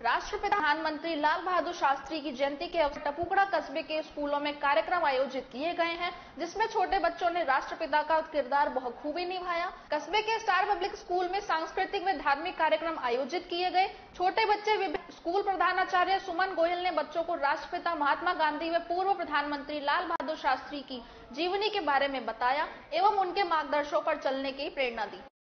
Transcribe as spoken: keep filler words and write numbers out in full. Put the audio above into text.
राष्ट्रपिता प्रधानमंत्री लाल बहादुर शास्त्री की जयंती के अवसर पर टपुकड़ा कस्बे के स्कूलों में कार्यक्रम आयोजित किए गए हैं, जिसमें छोटे बच्चों ने राष्ट्रपिता का किरदार बखूबी निभाया। कस्बे के स्टार पब्लिक स्कूल में सांस्कृतिक व धार्मिक कार्यक्रम आयोजित किए गए। छोटे बच्चे स्कूल प्रधानाचार्य सुमन गोयल ने बच्चों को राष्ट्रपिता महात्मा गांधी व पूर्व प्रधानमंत्री लाल बहादुर शास्त्री की जीवनी के बारे में बताया एवं उनके मार्गदर्शनों पर चलने की प्रेरणा दी।